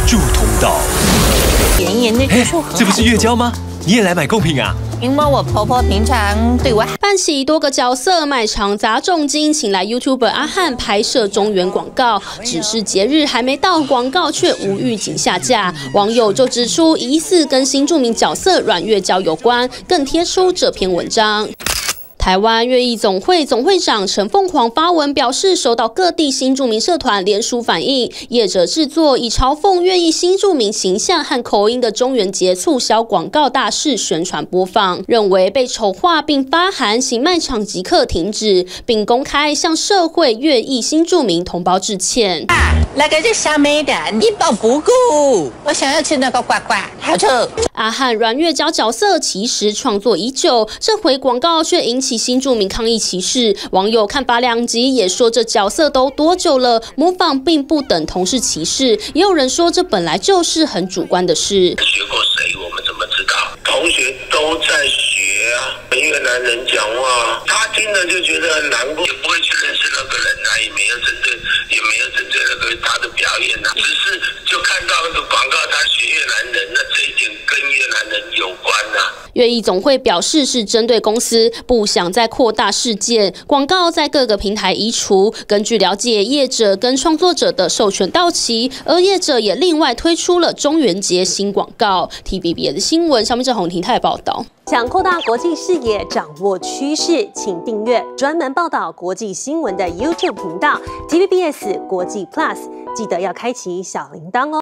助通道。 炎炎的技术很好， 这不是月娇吗？你也来买贡品啊？ 因为我婆婆平常对我扮起多个角色，卖场砸重金，请来 YouTuber 阿汉拍摄中原广告。只是节日还没到，广告却无预警下架。网友就指出，疑似跟新著名角色阮月娇有关，更贴出这篇文章。台湾乐艺总会总会长陈凤凰发文表示，收到各地新住民社团联署反映，业者制作以嘲讽乐艺新住民形象和口音的中元节促销广告大肆宣传播放，认为被丑化，并发函请卖场即刻停止，并公开向社会乐艺新住民同胞致歉。 那个就小美的一包不够，我想要吃那个呱呱，好吃。 阿汉阮月娇角色其实创作已久，这回广告却引起新住民抗议歧视。网友看法两极，也说这角色都多久了，模仿并不等同是歧视。也有人说这本来就是很主观的事。 学过谁，我们怎么知道？同学都在学啊，越南人讲话，他听了就觉得很难过，也不会去认识那个人啊，也没有针对那个他的表演啊，只是就看到那个广告，他学越南人，那这一点跟越南人有关啊。 乐艺总会表示是针对公司，不想再扩大事件，广告在各个平台移除。根据了解，业者跟创作者的授权到期，而业者也另外推出了中元节新广告。TVBS 的新闻，小米郑宏庭台报道。 想扩大国际视野，掌握趋势，请订阅专门报道国际新闻的 YouTube 频道 TVBS 国际 Plus， 记得要开启小铃铛哦。